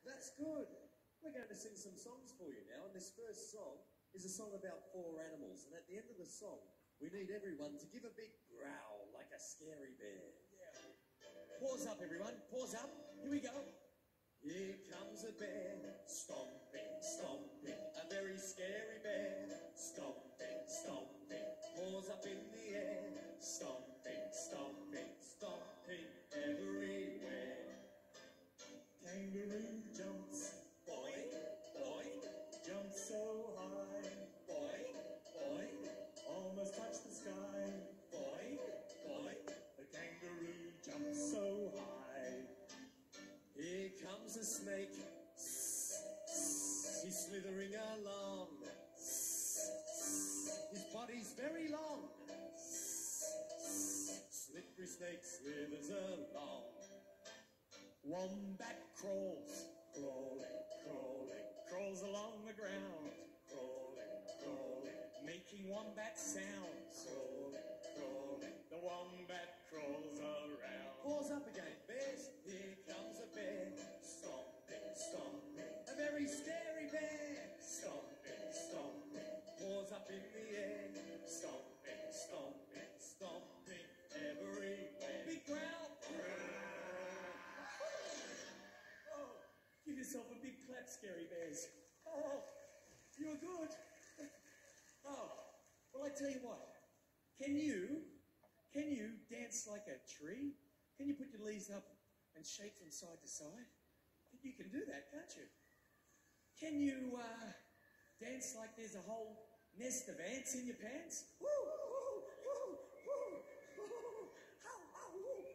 That's good. We're going to sing some songs for you now, and this first song is a song about 4 animals, and at the end of the song, we need everyone to give a big growl like a scary bear. Yeah. Pause up, everyone. Pause up. Here we go. Here comes a bear, stomping, stomping, a very scary bear, stomping, stomping, paws up in the air, stomping, stomping, stomping everywhere. Kangaroo jumps, boing, boing, jumps so high, boing, boing, almost touch the sky, boing, boing, the kangaroo jumps so high. Here comes a snake, he's slithering along, his body's very long, slippery snake slithers along. Wombat crawls, crawling, crawling, crawls along the ground, crawling, crawling, making wombat sounds, crawling, crawling, the wombat crawls around. Pause up again, bears. Here comes a bear, stomping, stomping, a very scary bear, stomping, stomping, paws up in the air, stomping, stomping, stomping everywhere. Big growl. Oh, give yourself a big clap, scary bears. Oh, you were good. Oh, well, I tell you what. Can you dance like a tree? Can you put your leaves up and shake from side to side? You can do that, can't you? Can you dance like there's a whole nest of ants in your pants? Woo, woo, woo, woo, woo, ow, ow, woo.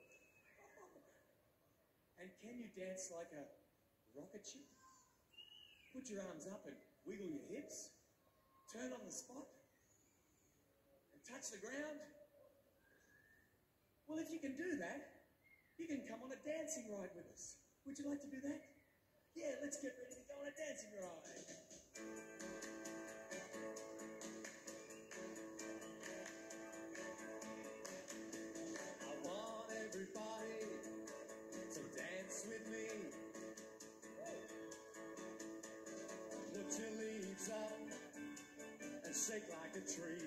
And can you dance like a rocket ship? Put your arms up and wiggle your hips. Turn on the spot. And touch the ground. Well, if you can do that, you can come on a dancing ride with us. Would you like to do that? Yeah, let's get ready to go on a dancing ride. I want everybody to dance with me. Put your leaves up and shake like a tree.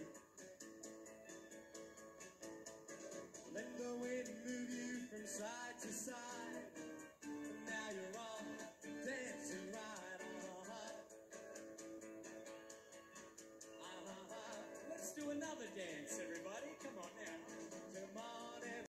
Let the wind move you from side to side. And now you're on the dancing ride. Let's do another dance.